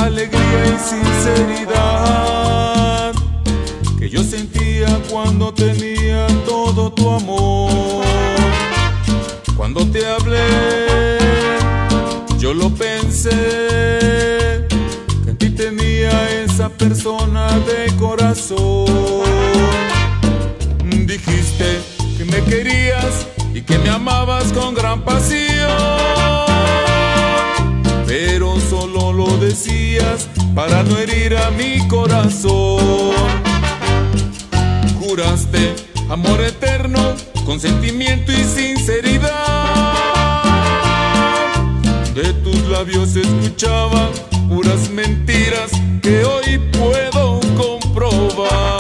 alegría y sinceridad que yo sentía cuando tenía todo tu amor. Cuando te hablé, yo lo pensé, que en ti tenía esa persona de corazón. Dijiste que me querías y que me amabas con gran pasión, pero solo lo decías para no herir a mi corazón. Juraste amor eterno con sentimiento y sinceridad. De tus labios escuchaba puras mentiras que hoy puedo comprobar.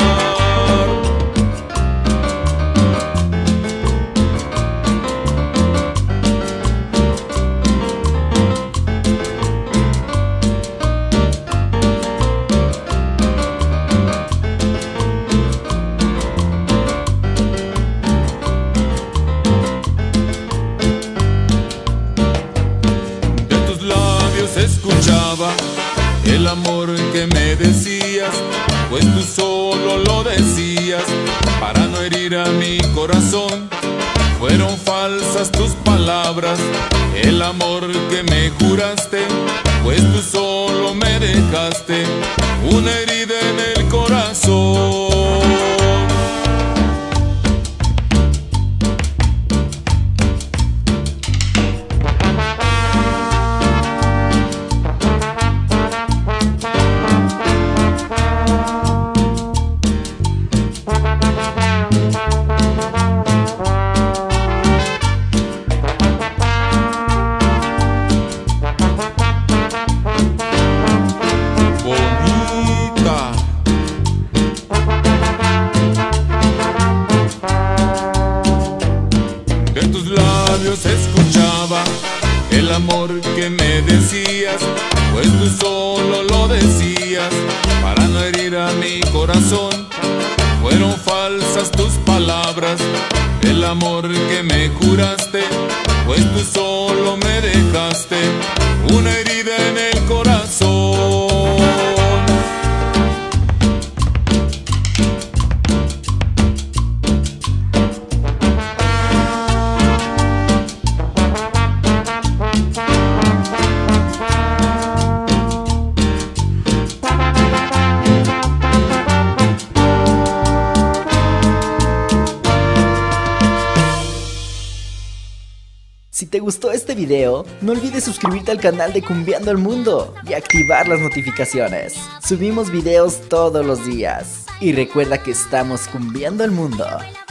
Escuchaba el amor que me decías, pues tú solo lo decías para no herir a mi corazón. Fueron falsas tus palabras, el amor que me juraste, pues tú solo me dejaste una herida en el corazón. Escuchaba el amor que me decías, pues tú solo lo decías para no herir a mi corazón. Fueron falsas tus palabras, el amor que me juraste, pues tú solo me dejaste una herida en el corazón. Si te gustó este video, no olvides suscribirte al canal de Cumbiando el Mundo y activar las notificaciones. Subimos videos todos los días. Y recuerda que estamos cumbiando el mundo.